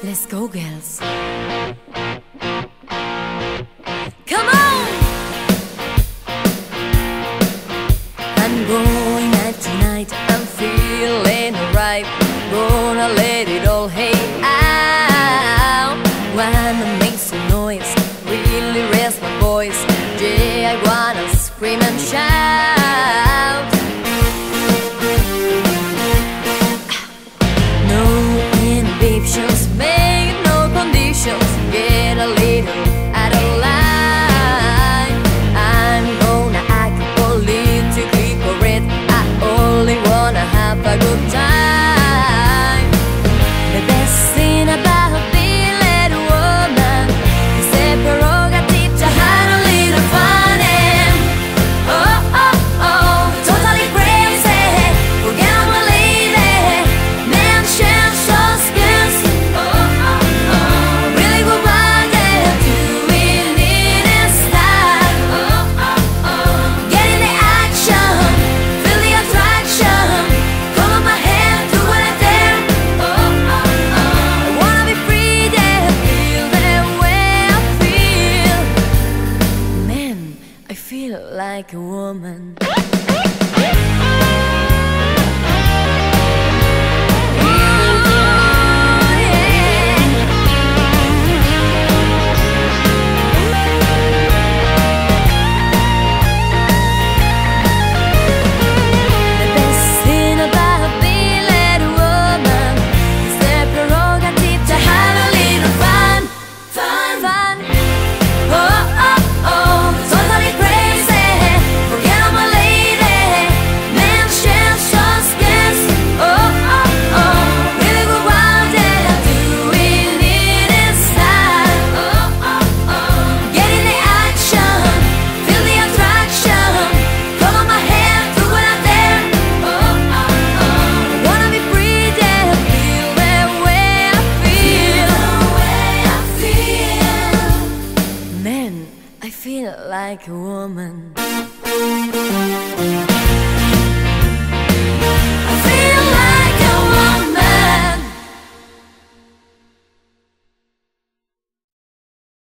Let's go, girls. Come on! I'm going out tonight, I'm feeling alright. Gonna let it all hang out. Wanna make some noise, really raise my voice. Yeah, I wanna scream and shout. No inhibitions, make no conditions. Get a little out of line. I'm gonna act politically correct. I only wanna have a good time. The best thing about being a woman is the prerogative to have a little fun. And oh, totally crazy. Forget I'm a lady. Mention those girls. Really good body, doing it in style. Get in the action, feel the attraction. Come on my hand, do what I dare. I wanna be free, yeah, feel the way I feel. Man, I feel like a woman. The best thing about being a woman is the prerogative to have a little fun. Totally crazy. Forget I'm a lady. Mention those girls. Really good wild, yeah, doing it in style. Get in the action, feel the attraction. Come on my hand, do what I dare. Wanna be free, yeah, feel the way I feel. Man, I feel like a woman.